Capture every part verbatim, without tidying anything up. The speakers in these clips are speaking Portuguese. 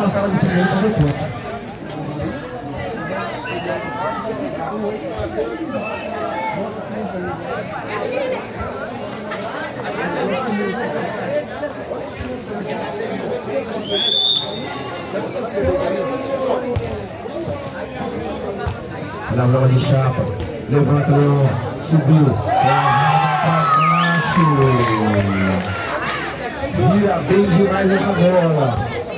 passaram de primeiro fazer ponto. Na bola de chapa, levanta o Leão, subiu, pra baixo, vira bem demais essa bola.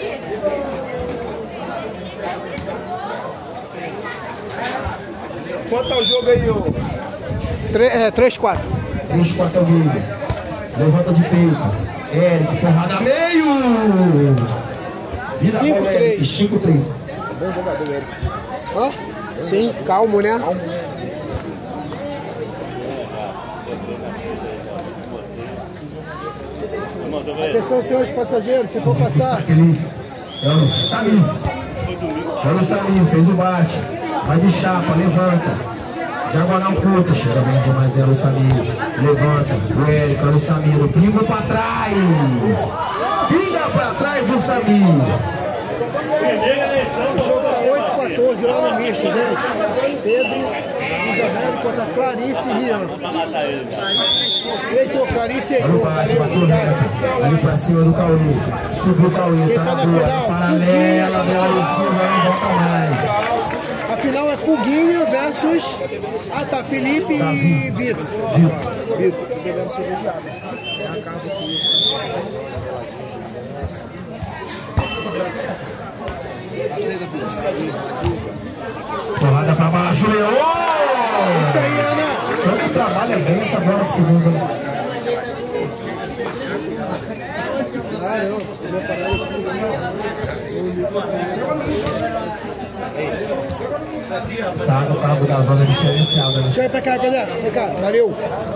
Quanto é o jogo aí, ô? três a quatro. três a quatro é o jogo. Levanta de peito. Eric, porrada meio. cinco a três. cinco a três. Bom jogador, Eric. Hã? Sim, calmo, né? Calmo. Atenção, senhores passageiros, se for passar. É o Samir. É o Samir, fez o bate. Vai de chapa, levanta. Diagonal curta, chega bem demais dela o Samir. Levanta, o Eric, olha o Samir. Pinga pra trás. Pinga pra trás o Samir. O jogo tá oito a quatorze lá no misto, gente. Pedro jogando contra Clarice e Rian. Eita, Clarice é gol, valeu, obrigado. Ali pra cima do Cauê. Subiu o Cauê, quem tá tá na na rua, final? paralela dela, não volta mais. A final é Puguinha versus... Ah, tá, Felipe e Vitor. Vitor. Vitor. Tô bebendo cerveja. É a carga aqui. Porrada pra baixo, Leão! Isso aí, Ana! Só que trabalha bem essa bola de segunda. Ah, não, você vai parar Sabe o cabo da zona diferenciada, né? deixa eu ir pra cá, cadê? Vem cá, valeu!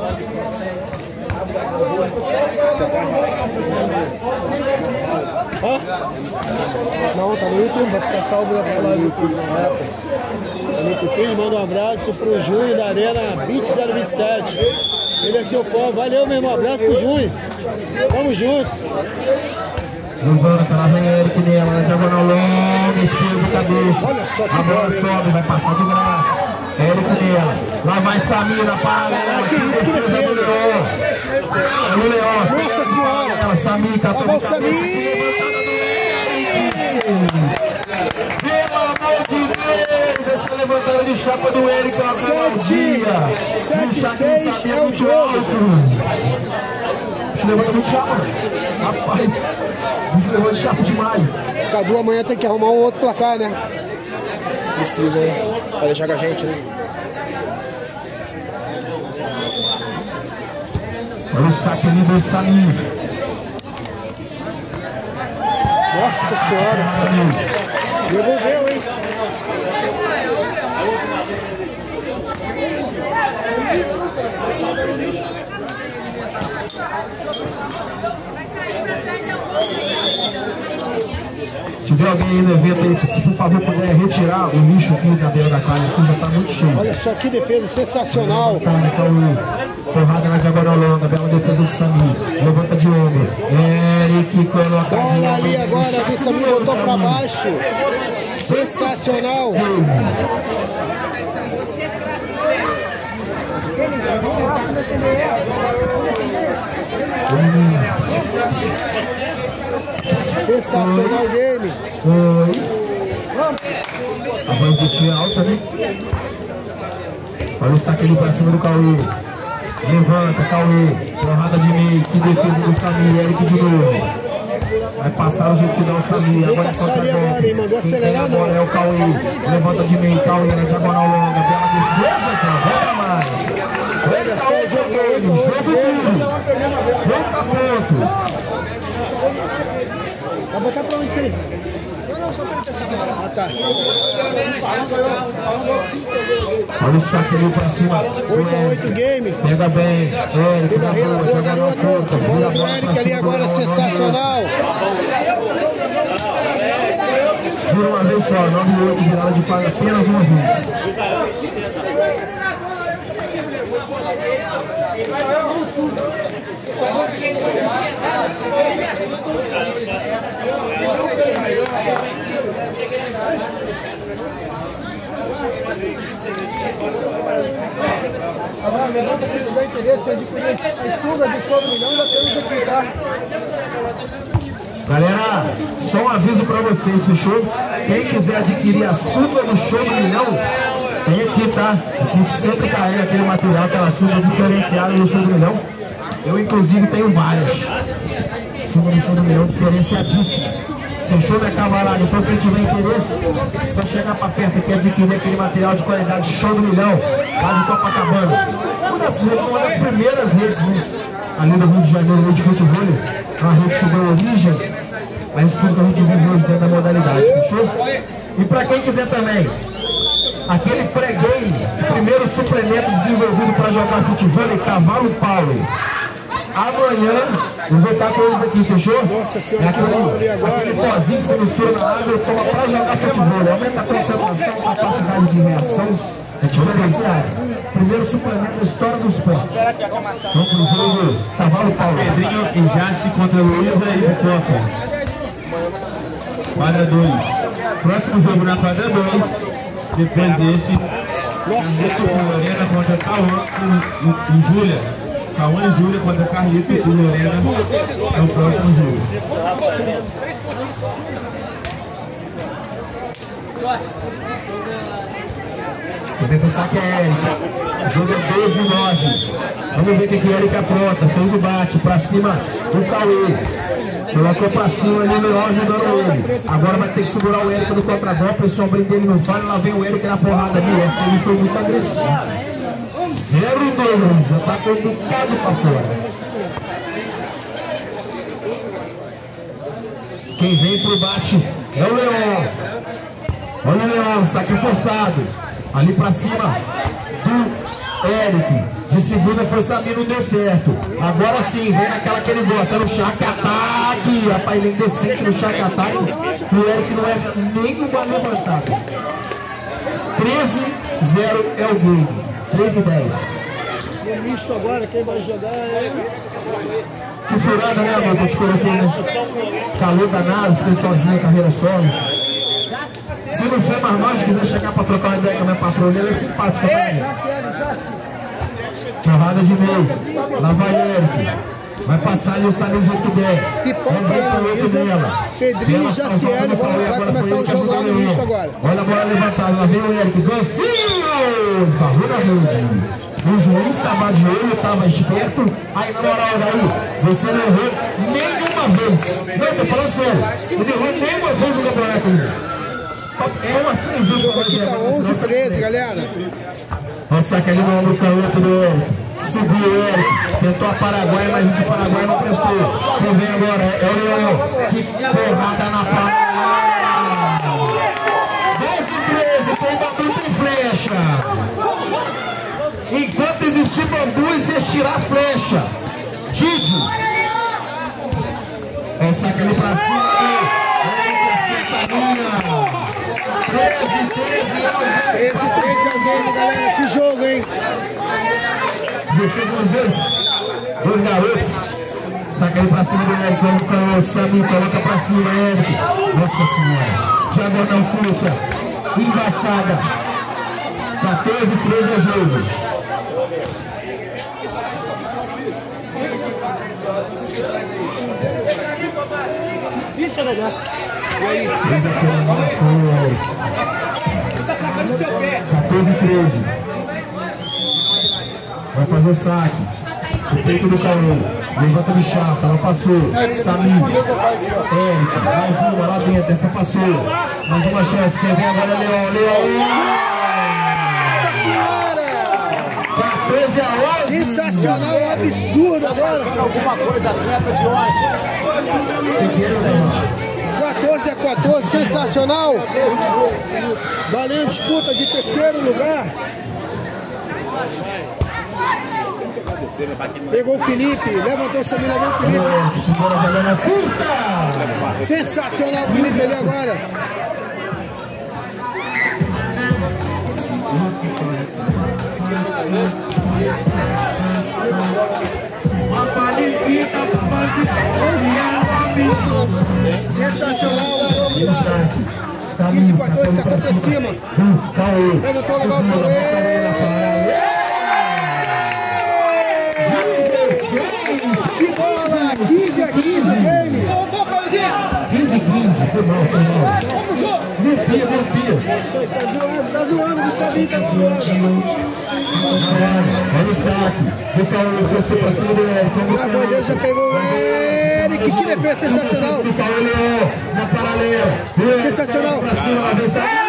Hã? Não, tá no YouTube, vai ficar salvo na live no YouTube. Tá no YouTube, manda um abraço pro Junho da Arena vinte zero vinte e sete. Ele é seu fã, valeu meu irmão, abraço pro Junho. Tamo junto. Levanta, lá vem Eric nela, na diagonal longa, espinho de cabeça. Olha só que a bola bola, sobe, vai passar de grátis. Eric nela, lá vai Samir na paralela. Que isso que ele fez? É o Leão. Nossa senhora. Ela, Samir, tá Lá vai o Samir. Pelo amor de Deus, essa levantada de chapa do Eric, ela sete a seis é o jogo. Bicho levanta muito chapa, rapaz. Bicho levanta chapa demais. Cadu amanhã tem que arrumar um outro placar, né? Precisa, hein? Pra deixar com a gente, né? Olha o saque ali do Samir. Nossa senhora. Devolveu, hein? Se tiver alguém aí no evento aí, se por favor puder retirar o lixo aqui da beira da calha, aqui já tá muito cheio. Olha só que defesa sensacional. Porrada na diagonal longa, bela defesa do Samir. Levanta de ombro. Eric coloca. Olha ali agora, o Samir botou pra baixo. Sensacional. Sensacional game. Oi. A voz do tio é alta, né? Olha o saque ali pra cima do Cauê. Levanta, Cauê. Porrada de meio. Que defesa do Samir. Eric de novo. Vai passar o jeito que dá o Samir. Agora passar ali agora, hein? Mandou acelerar, não. É o Cauê. Levanta de meio. Cauê na diagonal longa. Bela defesa, Sam. Volta mais. Olha só o jogo oito a oito game. Volta ponto. Vai botar pra onde isso aí? Não, não, só pra ele testar. Ah, tá. Olha o saque ali pra cima. oito a oito game. Pega bem. Eric na bola, joga na ponta. Bola do Eric ali agora, sensacional. Por uma vez só, nove a oito, virada de quadra apenas uma vez. Thank you. adquirir as sungas do show do milhão, já temos aqui, tá? Galera, só um aviso pra vocês, fechou? Quem quiser adquirir a sunga do show do milhão, tem aqui, tá? A gente sempre carrega aquele material, aquela sunga diferenciada do show do milhão. Eu, inclusive, tenho várias. Sunga do show do milhão diferenciadíssima. Fechou, minha camarada? Então, quem tiver interesse, só chegar pra perto aqui e adquirir aquele material de qualidade show do milhão, lá de Copacabana. Uma das, uma das primeiras redes, né? Ali no Rio de Janeiro, de futebol, uma rede que deu origem a isso tudo que a gente vive hoje dentro da modalidade, fechou? E pra quem quiser também, aquele pré-game, primeiro suplemento desenvolvido para jogar futebol, Cavalo Power. Amanhã, eu vou estar com eles aqui, fechou? Nossa senhora, é aquele, aquele pozinho que você mistura na água e toma para jogar futebol. Aumenta a concentração, a capacidade de reação. É diferenciado. Primeiro suplemento da história do esporte. Vamos pro jogo Cavalo Power. Pedrinho e Jace contra Luísa e Pipoca. Quadra dois. Próximo jogo na quadra dois. Depois desse. Nossa senhora. Lorena contra Cauã e, e, e Júlia. Cauã e Júlia contra Carlito e Lorena no próximo jogo. Vou pensar que é Érica. Jogo é doze e nove. Vamos ver o que que a Érica apronta. Fez o bate pra cima do Cauê. Colocou pra cima ali no ó, ajudando ele. Agora vai ter que segurar o Érica no contragolpe. O sombrinho dele não fala. Lá vem o Érica na porrada ali. Essa ele foi muito agressivo. zero dois. Atacou um bocado pra fora. Quem vem pro bate é o Leão. Olha o Leão, saque forçado. Ali pra cima do Eric. De segunda foi Samir, não deu certo. Agora sim, vem naquela que ele gosta, no chaque-ataque. Rapaz, ele é indecente no chaque-ataque. O Eric não erra nenhuma levantada. treze a zero é o game. treze a dez. No misto agora, quem vai jogar é... Que furada, né, mano? Que eu te coloquei, né? Calor danado, fiquei sozinho, carreira solo. Se não for mais nós, quiser chegar pra trocar uma ideia com a minha patrona, ela é simpática também. Porrada de meio. Lá vai Eric. Vai passar ali o Samir do jeito que der. Pipoca e Luísa, Pedrinho e Jaciele vai começar o jogo lá no misto agora. Olha a bola levantada, lá vem o Eric. Gancinho! Esbarrou na rede. O juiz estava de olho, estava esperto. Aí na moral daí, você não errou nenhuma vez. Não, tô falando sério. Ele errou nenhuma vez no campeonato. É umas três vezes. O jogo aqui tá onze a treze, galera. Olha o saque ali no ombro canhoto do Eric. Subiu o Eric. Tentou a Paraguai, mas esse Paraguai não prestou. Quem vem agora é o Leão. Que porrada na palma. doze a treze, tem batuta em flecha. Enquanto existir bambu, existirá flecha. Didi. Olha o saque ali pra cima. treze, treze treze, treze é o game, galera. Que jogo, hein? dezesseis nos dois. Dois garotos. Saca ele pra cima do Eric. Vamos no canhoto. Samir, coloca pra cima, Eric. Nossa senhora. Diagonal curta. Embaçada. quatorze a treze é jogo. Isso é legal. E aí? quatorze a treze. Vai fazer o saque. O peito do Cauê. Levanta de chapa. Ela passou. Samir. Érica. Mais uma lá dentro. Essa passou. Mais uma chance. Quem vem agora é Leão. Leão. quatorze a onze. Sensacional, absurdo agora. Alguma coisa, atleta de ontem. quatorze a quatorze, sensacional. Valendo disputa de terceiro lugar. Pegou o Felipe, levantou o Samir, levou o Felipe. Sensacional o Felipe ali agora. Sensacional o jogo de quinze a quatorze, sacou pra cima. Levantou, levantou o Cauê. Foi mal, foi mal. Limpia, limpia. Tá zoando, o Gustavinho tá zoando. Olha o saque. Do Caio, foi pra cima do Eric. Na bandeira já pegou o Eric. Que defesa sensacional. Do Caio, na paralela. Sensacional. Pra cima, lá vem saque.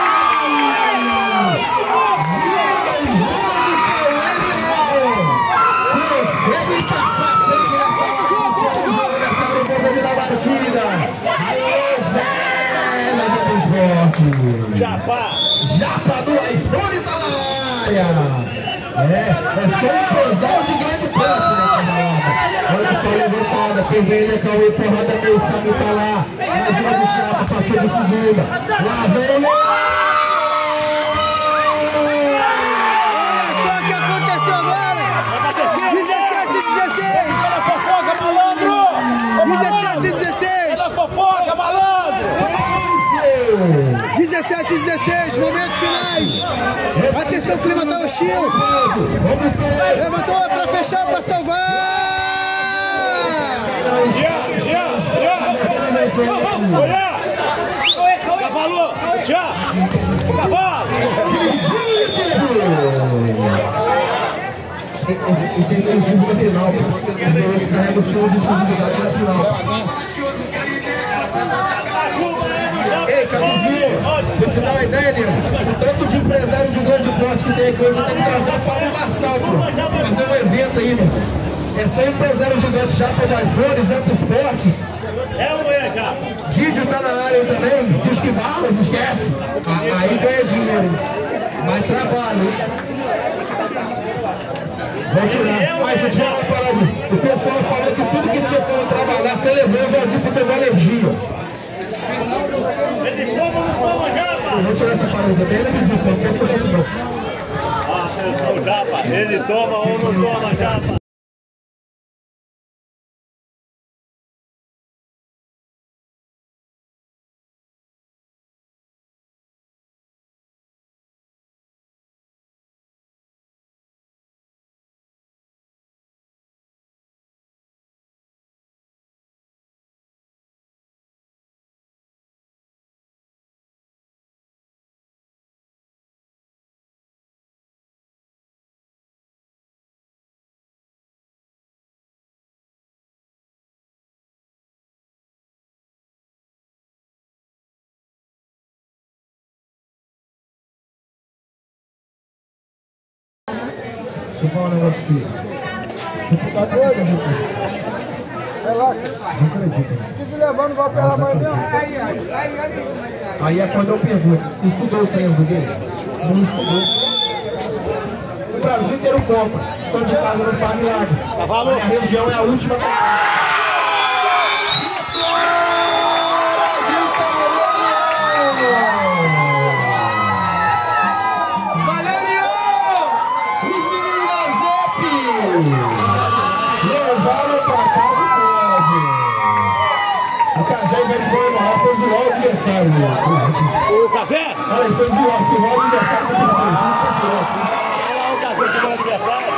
Consegue passar a frente nessa agroborda da batida. Aê, Zé, mas é do esporte. Japa. Japa do iPhone tá na área. É, é só empresário de grande porte, né, camarada? Olha só, levantada, quem vem, né, Cauê, porrada meio, sabe, tá lá. Mais uma do Japa, passou de segunda. Lá vem ele. Olha só o que aconteceu agora. dezessete a dezesseis. Era fofoca, malandro. dezessete a dezesseis. Era fofoca, malandro. dezessete a dezesseis, momentos finais. Atenção, o clima tá hostil. Levantou pra fechar, pra salvar. Já, já, já. Olha. Cavalo. Já. Cavalo. Esse é o jogo da final. Esse carrega o som de exclusividade na final. Ei, Camisinho, vou te dar uma ideia, Nino. O tanto de empresário de grande porte que tem aqui, você tem que trazer o Paulo Marçal, pô. Fazer um evento aí, meu. É só empresário gigante já para iPhone, Zé Esportes. É ou é, já? Didio tá na área aí também. Diz que balas, esquece. Aí ganha dinheiro. Mas trabalho. Vou tirar. Mas deixa eu falar uma parada. O pessoal falou que tudo que tinha como trabalhar, você levou o Valdir pra ter alergia. Ele toma ou não toma, Japa? Vou tirar essa parada também, ele me disse, não quer que eu faça não. Atenção, Japa. Ele toma ou não toma, Japa? Deixa eu falar um negócio assim. Tá doido? Relaxa. Não acredito. Se te levar, não vai pela mãe mesmo. Aí é quando eu pergunto, estudou o senso dele? Não estudou. O Brasil inteiro compra. São de casa não faz milagre. Cavalo. A região é a última. Levaram pra casa o pódio. O Casé, em vez de comemorar, foi zoar o adversário. O Café? Olha, ele foi zoar, foi zoar o adversário. Olha lá o Café que é o adversário.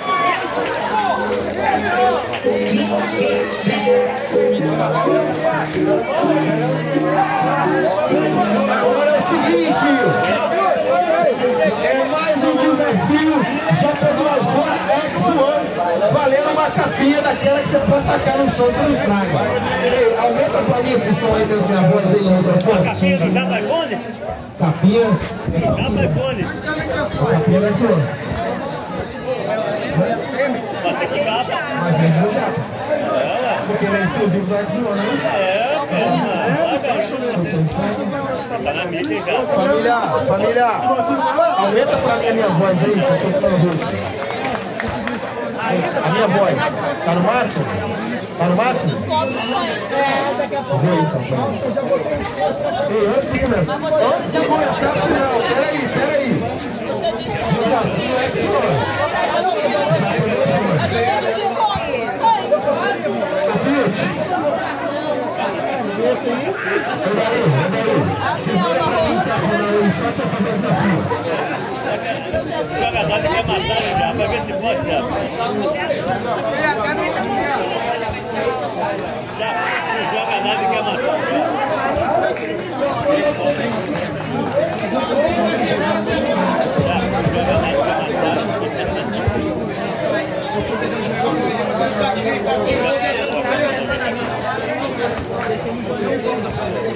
Agora é o seguinte. É mais um desafio. Já pegou o iPhone X um, valendo uma capinha daquela que você pode tacar no chão que não estraga. Ei, aumenta pra mim esse som aí da minha voz aí no microfone. Capinha do Japa iPhone? Capinha? Japa iPhone. A capinha da X um. Bate com Japa. Mas vende no Japa. Porque ele é exclusivo da X um, não é isso? É, tá na mídia já. Família, família, aumenta pra mim a minha voz aí, que eu tô ficando ruim. A minha voz, tá no máximo? Tá no máximo? Vou aí, então. Ei, antes de começar, antes de começar, não, peraí, peraí. Desafio é que Esse aí? só pra fazer desafio. O jogador quer matar o Japa, vai ver se pode, Japa. Já, o jogador quer matar o Japa. Deixa ele